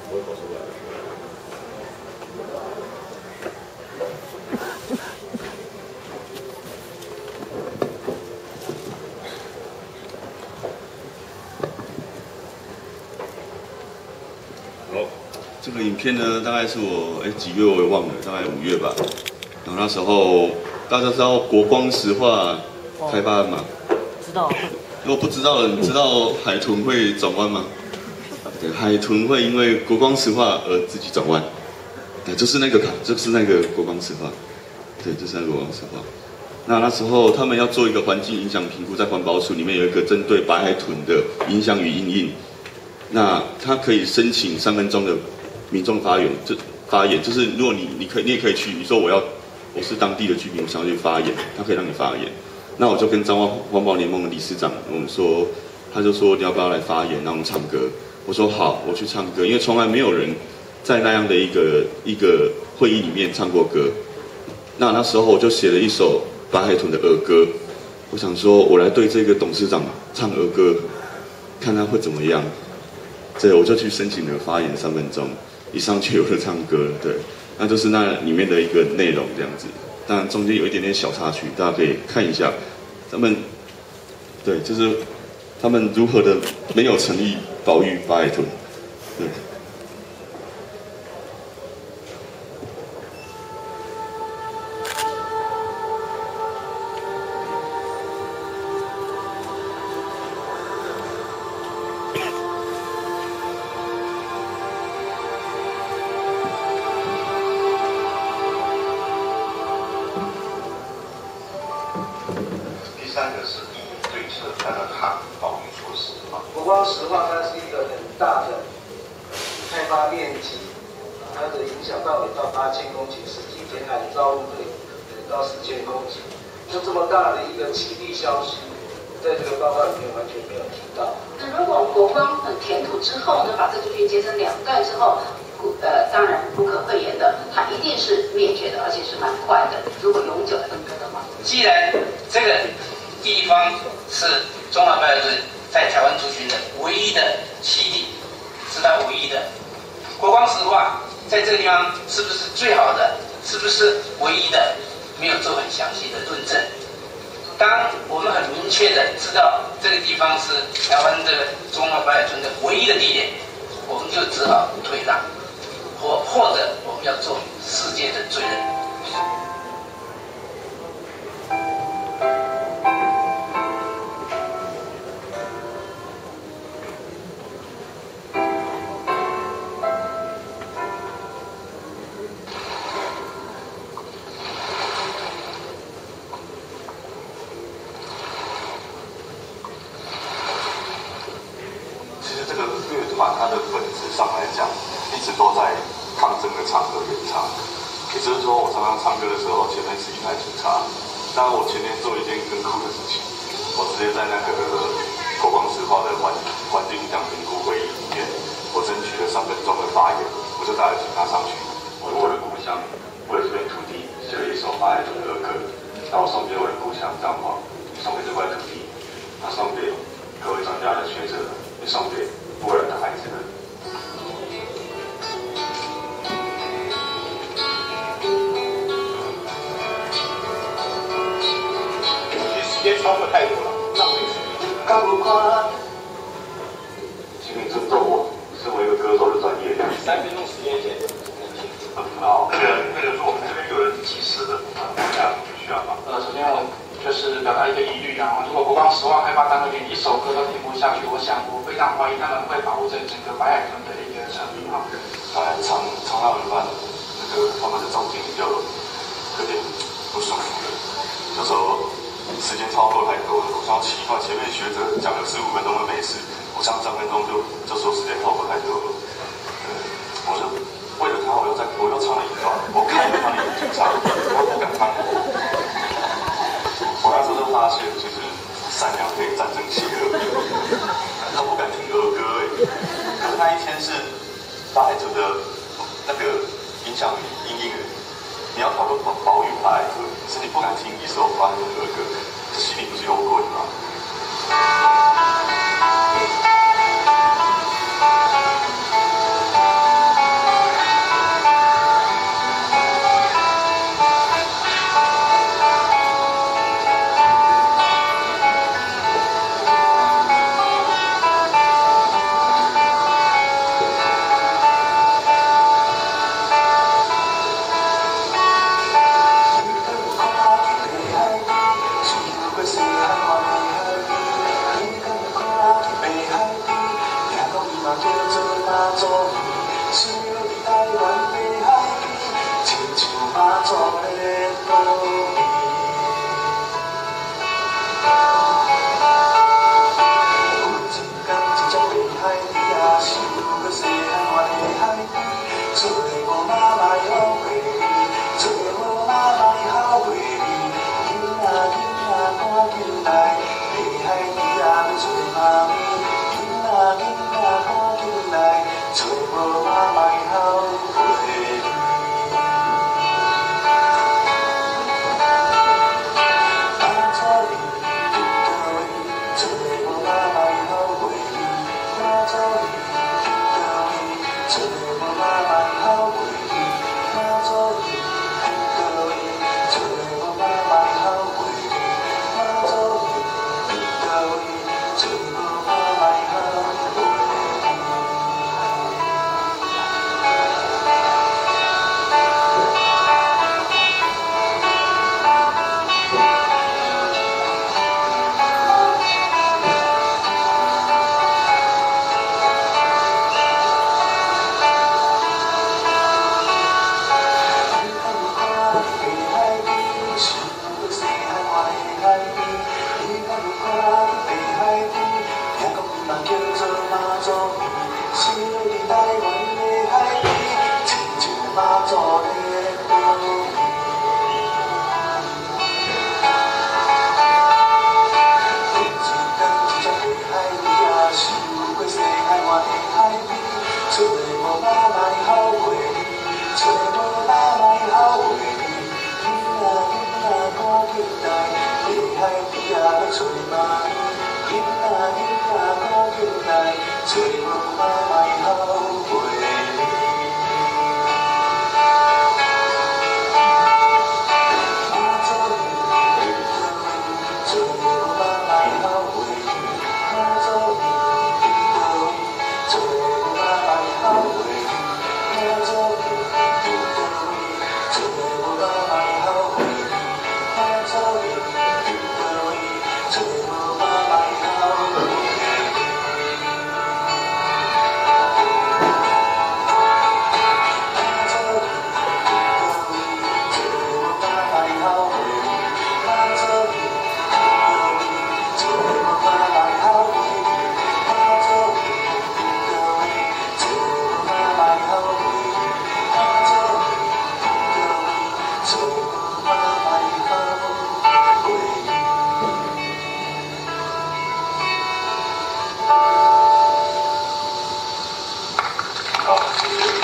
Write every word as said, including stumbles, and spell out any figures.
不会跑出来。好，这个影片呢，大概是我哎几月我也忘了，大概五月吧。然后那时候大家知道国光石化开发案吗？ 知道。 如果不知道的，你知道海豚会转弯吗？对，海豚会因为国光石化而自己转弯。对，就是那个卡，就是那个国光石化。对，就是那个国光石化。那那时候他们要做一个环境影响评估，在环保署里面有一个针对白海豚的影响与因应。那他可以申请三分钟的民众发言，就发言，就是如果你你可以你也可以去，你说我要我是当地的居民，我想要去发言，他可以让你发言。那我就跟彰化环保联盟的理事长我们说，他就说你要不要来发言，让我们唱歌。我说好，我去唱歌，因为从来没有人在那样的一个一个会议里面唱过歌。那那时候我就写了一首白海豚的儿歌，我想说我来对这个董事长唱儿歌，看他会怎么样。对，我就去申请了发言三分钟，一上去我就唱歌了，对，那就是那里面的一个内容这样子。当然中间有一点点小插曲，大家可以看一下。他们，对，就是他们如何的没有诚意保育白海豚，对。 第三个是一对策，它的抗保育措施啊。 国光石化它是一个很大的开发面积，它的影响范围到八千公顷，实际填海的造物可以到四千公顷。就这么大的一个基地消失，在这个报告里面完全没有提到。 那如果国光很填土之后呢，把这个区截成两段之后，呃，当然不可讳言的，它一定是灭绝的，而且是蛮快的。如果永久分割的话， 既然这个地方是中华白海豚在台湾族群的唯一的栖地，是它唯一的。国光石化在这个地方是不是最好的？是不是唯一的？没有做很详细的论证。当我们很明确的知道这个地方是台湾这个中华白海豚的唯一的地点，我们就只好退让，或或者我们要做世界的罪人。 它的本质上来讲，一直都在抗争的唱和原唱。也就是说，我常常唱歌的时候，前面是一台警察。当然，我前面做一件更酷的事情，我直接在那个国光石化的环环境影响评估会议里面，我争取了三分钟的发言，我就带着警察上去，我为了故乡，为了这片土地，写了一首白海豚的歌，然后送给我的故乡彰化，送给这块土地，那送给各位专家的学者，也送给波兰的孩子们。 时间超过太多了，浪费时间。看不惯， 请你尊重我身为一个歌手的专业。 三分钟时间前， 很好。那个那个，我们这边有人计时的，大家需要吗？ 呃，首先我就是表达一个疑虑啊，如果国光石化开发单位连一首歌都填不下去，我想我非常怀疑他们会保护这整个白海豚的一个成品哈。 当然，唱唱他们办，那个他们的总经理就有点不舒服了，有时候时间超过太多了，我想奇怪，前面学者讲了十五分钟都没事，我唱三分钟就就说时间超过太多了，呃，我就为了他，我又在我又唱了一段，我看着他的眼睛唱，他不敢看我。我那时候就发现，其实善良可以战胜邪恶。他不敢听儿歌哎，可是那一天是白海豚的那个影响阴影哎，你要讨论保保育白海豚，可是你不敢听一首白海豚儿歌，这心里不是有鬼吗？ 做无嘛卖好袂记，妈祖去倒位，做无嘛卖好袂记，妈祖去倒位，做无嘛卖好袂记。 好，谢谢。